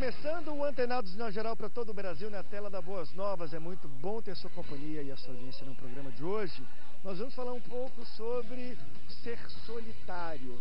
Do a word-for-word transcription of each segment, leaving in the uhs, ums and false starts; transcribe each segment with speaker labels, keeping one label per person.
Speaker 1: Começando o Antenados na Geral para todo o Brasil na tela da Boas Novas. É muito bom ter sua companhia e a sua audiência no programa de hoje. Nós vamos falar um pouco sobre ser solitário.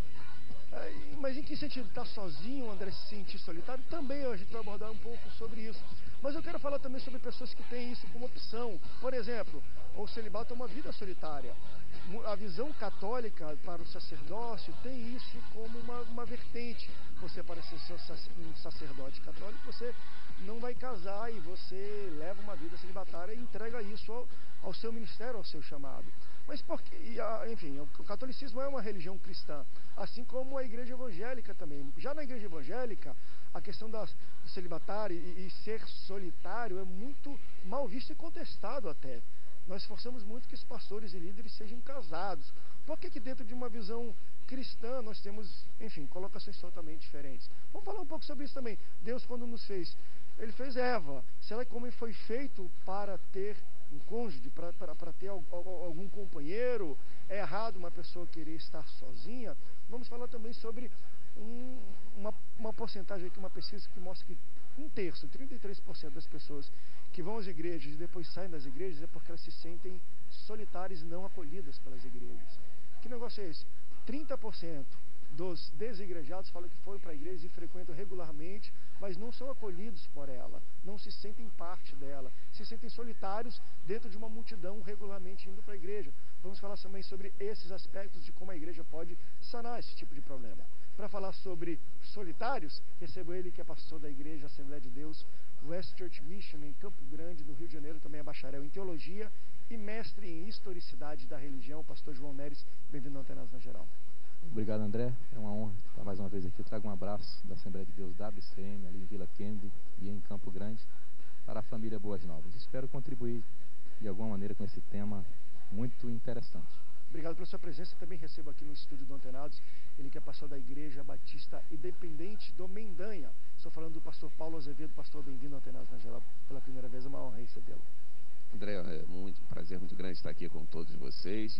Speaker 1: Mas em que sentido? Estar sozinho, André, se sentir solitário? Também a gente vai abordar um pouco sobre isso. Mas eu quero falar também sobre pessoas que têm isso como opção. Por exemplo, o celibato é uma vida solitária. A visão católica para o sacerdócio tem isso como uma, uma vertente. Você, para ser um sacerdote católico, você não vai casar e você leva uma vida celibatária e entrega isso ao, ao seu ministério, ao seu chamado. Mas porque, enfim, o catolicismo é uma religião cristã, assim como a igreja evangélica também. Já na igreja evangélica, a questão da, do celibatário e, e ser solitário é muito mal visto e contestado até. Nós esforçamos muito que os pastores e líderes sejam casados. Por que que dentro de uma visão cristã nós temos, enfim, colocações totalmente diferentes? Vamos falar um pouco sobre isso também. Deus, quando nos fez, Ele fez Eva. Será que o homem foi feito para ter um cônjuge, para, para, para ter algum companheiro? É errado uma pessoa querer estar sozinha? Vamos falar também sobre um, uma, uma porcentagem aqui, uma pesquisa que mostra que um terço, trinta e três por cento das pessoas que vão às igrejas e depois saem das igrejas é porque elas se sentem solitárias e não acolhidas pelas igrejas. Que negócio é esse? trinta por cento dos desigrejados falam que foram para a igreja e frequentam regularmente, mas não são acolhidos por ela, não se sentem parte dela, se sentem solitários dentro de uma multidão regularmente indo para a igreja. Vamos falar também sobre esses aspectos de como a igreja pode sanar esse tipo de problema. Para falar sobre solitários, recebo ele que é pastor da igreja Assembleia de Deus West Church Mission em Campo Grande, no Rio de Janeiro, também é bacharel em teologia e mestre em historicidade da religião, o pastor João Neres. Bem-vindo ao Antenados na Geral.
Speaker 2: Obrigado, André. É uma honra estar mais uma vez aqui. Trago um abraço da Assembleia de Deus W C M, ali em Vila Kennedy e em Campo Grande, para a família Boas Novas. Espero contribuir de alguma maneira com esse tema muito interessante.
Speaker 1: Obrigado pela sua presença. Também recebo aqui no estúdio do Antenados ele que é pastor da Igreja Batista Independente do Mendanha. Estou falando do pastor Paulo Azevedo. Pastor, bem-vindo ao Antenados na Geral pela primeira vez. É uma honra recebê-lo.
Speaker 3: André, é muito, um prazer muito grande estar aqui com todos vocês.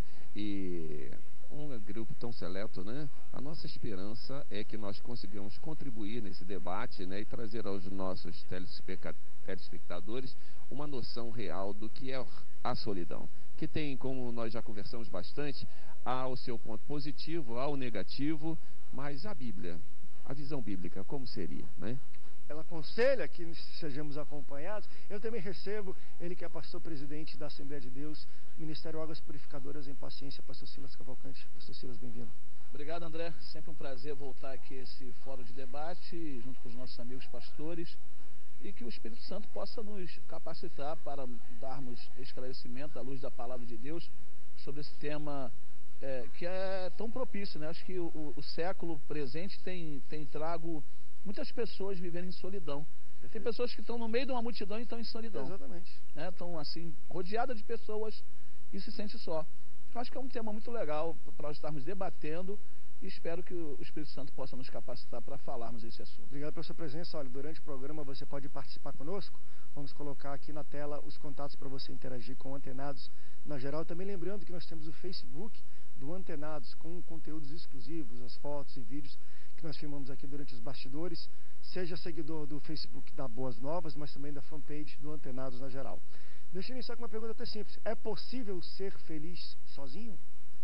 Speaker 3: E um grupo tão seleto, né? A nossa esperança é que nós consigamos contribuir nesse debate, né, e trazer aos nossos telespectadores uma noção real do que é a solidão, que tem, como nós já conversamos bastante, há o seu ponto positivo, há o negativo, mas a Bíblia, a visão bíblica, como seria, né?
Speaker 1: Ela aconselha que sejamos acompanhados. Eu também recebo ele que é pastor presidente da Assembleia de Deus, Ministério Águas Purificadoras em Paciência, pastor Silas Cavalcante. Pastor Silas, bem-vindo.
Speaker 4: Obrigado, André. Sempre um prazer voltar aqui a esse fórum de debate, junto com os nossos amigos pastores, e que o Espírito Santo possa nos capacitar para darmos esclarecimento à luz da palavra de Deus sobre esse tema é, que é tão propício, né? Acho que o, o século presente tem, tem trago muitas pessoas vivendo em solidão. Perfeito. Tem pessoas que estão no meio de uma multidão e estão em solidão.
Speaker 1: Exatamente.
Speaker 4: Né? Estão assim, rodeadas de pessoas e se sente só. Eu acho que é um tema muito legal para nós estarmos debatendo e espero que o Espírito Santo possa nos capacitar para falarmos desse assunto.
Speaker 1: Obrigado pela sua presença. Olha, durante o programa você pode participar conosco. Vamos colocar aqui na tela os contatos para você interagir com o Antenados na Geral. Também lembrando que nós temos o Facebook do Antenados com conteúdos exclusivos, as fotos e vídeos que nós filmamos aqui durante os bastidores. Seja seguidor do Facebook da Boas Novas, mas também da fanpage do Antenados na Geral. Deixa eu iniciar com uma pergunta até simples. É possível ser feliz sozinho?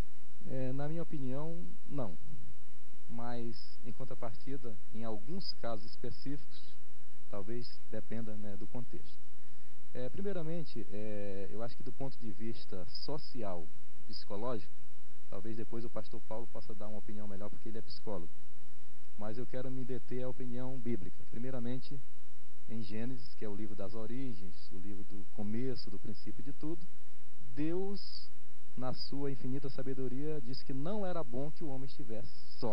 Speaker 2: É, na minha opinião, não. Mas, em contrapartida, em alguns casos específicos, talvez dependa, né, do contexto. É, primeiramente, é, eu acho que do ponto de vista social, psicológico, talvez depois o pastor Paulo possa dar uma opinião melhor, porque ele é psicólogo. Mas eu quero me deter à opinião bíblica. Primeiramente, em Gênesis, que é o livro das origens, o livro do começo, do princípio de tudo, Deus, na sua infinita sabedoria, disse que não era bom que o homem estivesse só.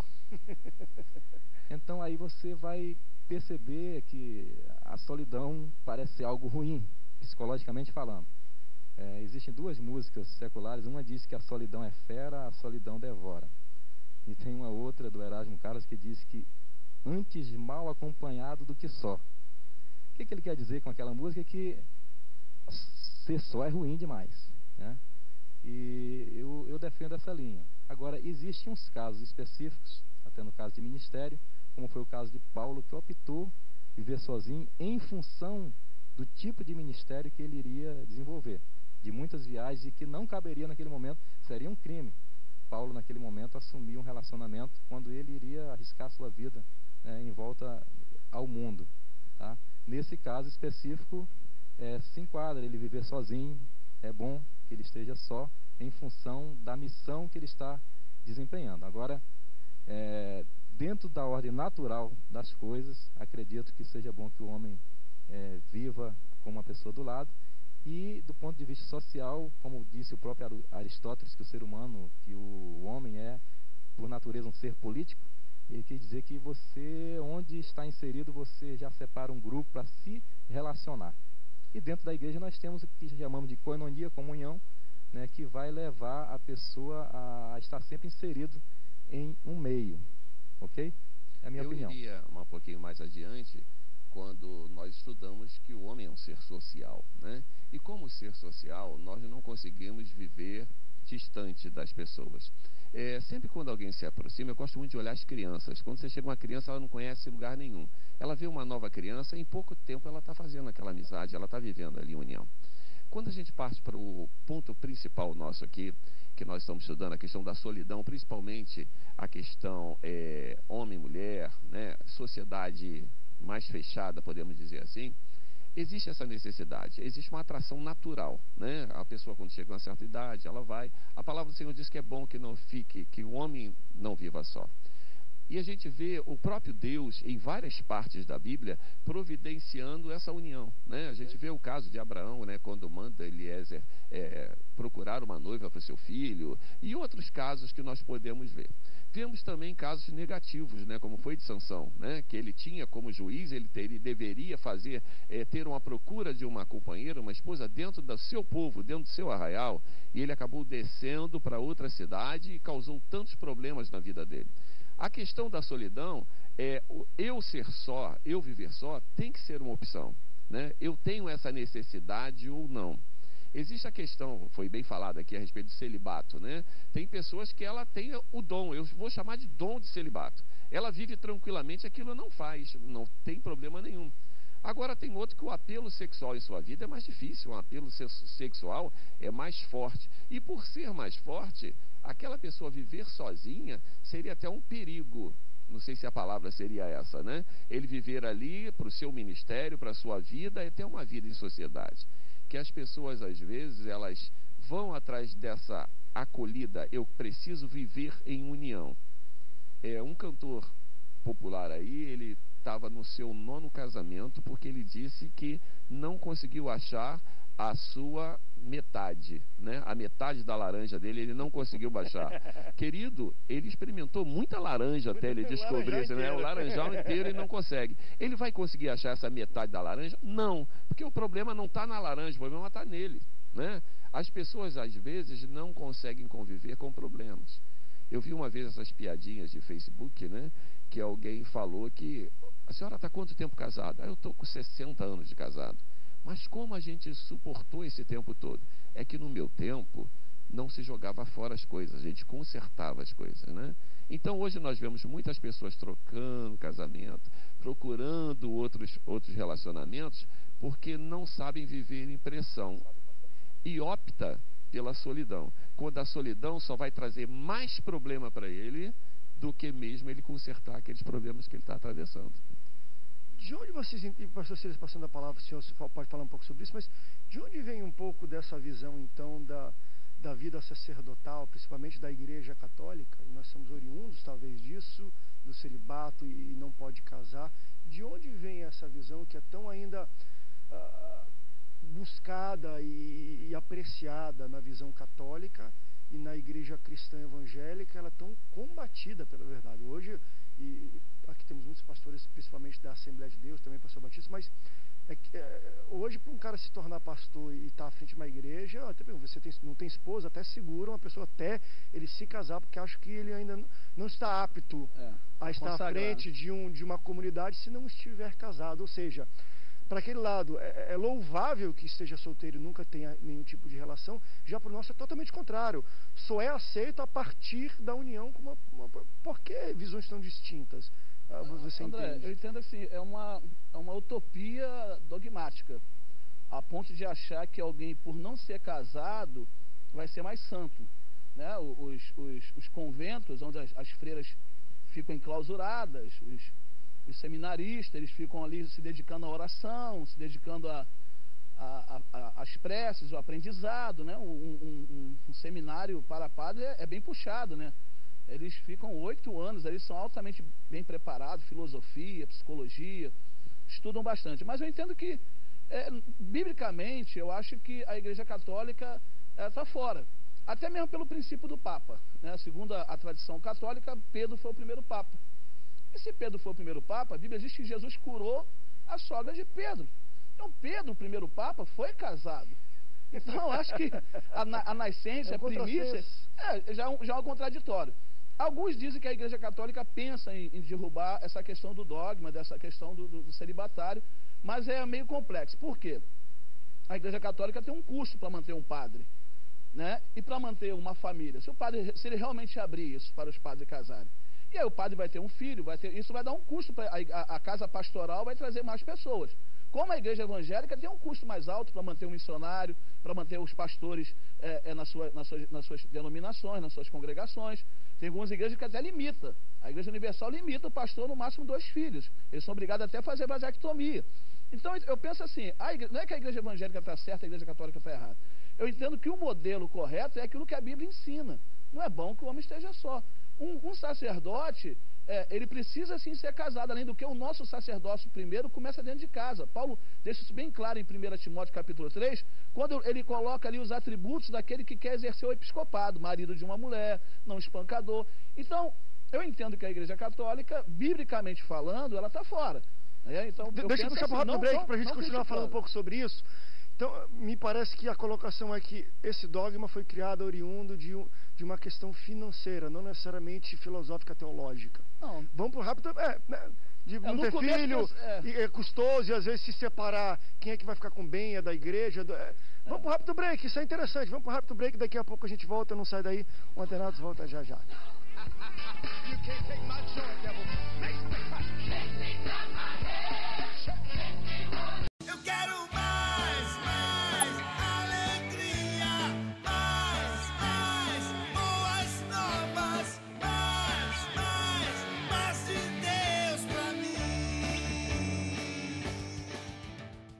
Speaker 2: Então aí você vai perceber que a solidão parece ser algo ruim, psicologicamente falando. É, existem duas músicas seculares, uma diz que a solidão é fera, a solidão devora. E tem uma outra do Erasmo Carlos que diz que antes mal acompanhado do que só. O que, que ele quer dizer com aquela música? Que ser só é ruim demais, né? E eu, eu defendo essa linha. Agora, existem uns casos específicos, até no caso de ministério, como foi o caso de Paulo, que optou viver sozinho em função do tipo de ministério que ele iria desenvolver, de muitas viagens e que não caberia naquele momento, seria um crime. Paulo, naquele momento, assumiu um relacionamento quando ele iria arriscar sua vida, né, em volta ao mundo. Tá? Nesse caso específico, é, se enquadra ele viver sozinho. É bom que ele esteja só em função da missão que ele está desempenhando. Agora, é, dentro da ordem natural das coisas, acredito que seja bom que o homem é, viva com uma pessoa do lado. E do ponto de vista social, como disse o próprio Aristóteles, que o ser humano, que o homem é, por natureza, um ser político, ele quer dizer que você, onde está inserido, você já separa um grupo para se relacionar. E dentro da igreja nós temos o que chamamos de koinonia, comunhão, né, que vai levar a pessoa a estar sempre inserido em um meio. Ok? É a minha
Speaker 3: Eu
Speaker 2: opinião.
Speaker 3: Eu iria um pouquinho mais adiante, quando nós estudamos que o homem é um ser social, né? E como ser social, nós não conseguimos viver distante das pessoas. É, sempre quando alguém se aproxima, eu gosto muito de olhar as crianças. Quando você chega uma criança, ela não conhece lugar nenhum. Ela vê uma nova criança, em pouco tempo ela está fazendo aquela amizade, ela está vivendo ali união. Quando a gente parte para o ponto principal nosso aqui, que nós estamos estudando, a questão da solidão, principalmente a questão é, homem-mulher, né, sociedade mais fechada, podemos dizer assim, existe essa necessidade, existe uma atração natural, né? A pessoa, quando chega a uma certa idade, ela vai. A palavra do Senhor diz que é bom que não fique, que o homem não viva só. E a gente vê o próprio Deus, em várias partes da Bíblia, providenciando essa união, né? A gente vê o caso de Abraão, né, quando manda Eliezer é, procurar uma noiva para o seu filho, e outros casos que nós podemos ver. Vemos também casos negativos, né, como foi de Sansão, né, que ele tinha como juiz, ele, ter, ele deveria fazer, é, ter uma procura de uma companheira, uma esposa dentro do seu povo, dentro do seu arraial, e ele acabou descendo para outra cidade e causou tantos problemas na vida dele. A questão da solidão, é, eu ser só, eu viver só, tem que ser uma opção, né? Eu tenho essa necessidade ou não. Existe a questão, foi bem falado aqui a respeito do celibato, né? Tem pessoas que ela tem o dom, eu vou chamar de dom de celibato. Ela vive tranquilamente, aquilo não faz, não tem problema nenhum. Agora tem outro que o apelo sexual em sua vida é mais difícil, um apelo sexual é mais forte. E por ser mais forte, aquela pessoa viver sozinha seria até um perigo. Não sei se a palavra seria essa, né? Ele viver ali para o seu ministério, para a sua vida, e ter uma vida em sociedade. Que as pessoas, às vezes, elas vão atrás dessa acolhida. Eu preciso viver em união. É, um cantor popular aí, ele estava no seu nono casamento porque ele disse que não conseguiu achar a sua metade, né? A metade da laranja dele ele não conseguiu baixar. Querido, ele experimentou muita laranja até ele descobrir, né? O laranjal inteiro ele não consegue. Ele vai conseguir achar essa metade da laranja? Não, porque o problema não está na laranja, o problema está nele, né? As pessoas às vezes não conseguem conviver com problemas. Eu vi uma vez essas piadinhas de Facebook, né? Que alguém falou que a senhora está quanto tempo casada? Ah, eu estou com sessenta anos de casado. Mas como a gente suportou esse tempo todo? É que no meu tempo não se jogava fora as coisas, a gente consertava as coisas, né? Então hoje nós vemos muitas pessoas trocando casamento, procurando outros, outros relacionamentos, porque não sabem viver em pressão e opta pela solidão. Quando a solidão só vai trazer mais problema para ele do que mesmo ele consertar aqueles problemas que ele está atravessando.
Speaker 1: De onde vocês, e pastor Silas, passando a palavra, o senhor pode falar um pouco sobre isso, mas de onde vem um pouco dessa visão, então, da, da vida sacerdotal, principalmente da Igreja Católica? E nós somos oriundos, talvez, disso, do celibato e, e não pode casar. De onde vem essa visão que é tão ainda uh, buscada e, e apreciada na visão católica e na Igreja cristã evangélica? Ela é tão combatida, pela verdade. Hoje, e aqui temos muitos pastores, principalmente da Assembleia de Deus, também pastor Batista, mas é, é, hoje para um cara se tornar pastor e estar tá à frente de uma igreja, até você tem, não tem esposa, até segura uma pessoa até ele se casar, porque acho que ele ainda não, não está apto é, a estar à frente de, um, de uma comunidade se não estiver casado. Ou seja, para aquele lado, é, é louvável que esteja solteiro e nunca tenha nenhum tipo de relação. Já para o nosso é totalmente contrário. Só é aceito a partir da união com uma, uma... Por que visões tão distintas? você
Speaker 4: André,
Speaker 1: entende?
Speaker 4: eu entendo assim, é uma, é uma utopia dogmática, a ponto de achar que alguém, por não ser casado, vai ser mais santo. Né? Os, os, os conventos, onde as, as freiras ficam enclausuradas, os, os seminaristas, eles ficam ali se dedicando à oração, se dedicando a, a, a, às preces, o aprendizado. Né? Um, um, um, um seminário para padre é, é bem puxado, né? Eles ficam oito anos, eles são altamente bem preparados, filosofia, psicologia, estudam bastante. Mas eu entendo que, é, biblicamente, eu acho que a Igreja Católica está fora. Até mesmo pelo princípio do Papa. Né? Segundo a, a tradição católica, Pedro foi o primeiro Papa. E se Pedro foi o primeiro Papa, a Bíblia diz que Jesus curou a sogra de Pedro. Então, Pedro, o primeiro Papa, foi casado. Então, eu acho que a, a nascência,
Speaker 1: é um
Speaker 4: a primícia, é, já, é um, já é um contraditório. Alguns dizem que a Igreja Católica pensa em, em derrubar essa questão do dogma, dessa questão do, do, do celibatário, mas é meio complexo. Por quê? A Igreja Católica tem um custo para manter um padre, né? E para manter uma família. Se o padre, se ele realmente abrir isso para os padres casarem, e aí o padre vai ter um filho, vai ter, isso vai dar um custo para a, a, a casa pastoral, vai trazer mais pessoas. Como a igreja evangélica tem um custo mais alto para manter um missionário, para manter os pastores é, é, na sua, nas, suas, nas suas denominações, nas suas congregações. Tem algumas igrejas que até limita. A Igreja Universal limita o pastor no máximo dois filhos. Eles são obrigados até a fazer vasectomia. Então eu penso assim, a igreja, não é que a igreja evangélica está certa, a igreja católica está errada. Eu entendo que o modelo correto é aquilo que a Bíblia ensina. Não é bom que o homem esteja só. Um, um sacerdote, é, ele precisa sim ser casado, além do que o nosso sacerdócio primeiro começa dentro de casa. Paulo deixa isso bem claro em primeira Timóteo capítulo três, quando ele coloca ali os atributos daquele que quer exercer o episcopado, marido de uma mulher, não espancador. Então, eu entendo que a Igreja Católica, biblicamente falando, ela está fora. É, então,
Speaker 1: De,
Speaker 4: eu
Speaker 1: deixa eu puxar
Speaker 4: assim,
Speaker 1: para o rápido break para a gente continuar falando um pouco sobre isso. Então, me parece que a colocação é que esse dogma foi criado oriundo de, um, de uma questão financeira, não necessariamente filosófica teológica.
Speaker 4: Não.
Speaker 1: Vamos para o rápido... É, né, de não ter filho, é. E é custoso, e às vezes se separar, quem é que vai ficar com bem, é da igreja. Do, é. Vamos para o rápido break, isso é interessante. Vamos para o rápido break, daqui a pouco a gente volta, não sai daí. O Antenados volta já já. You can't take my joy, devil. Make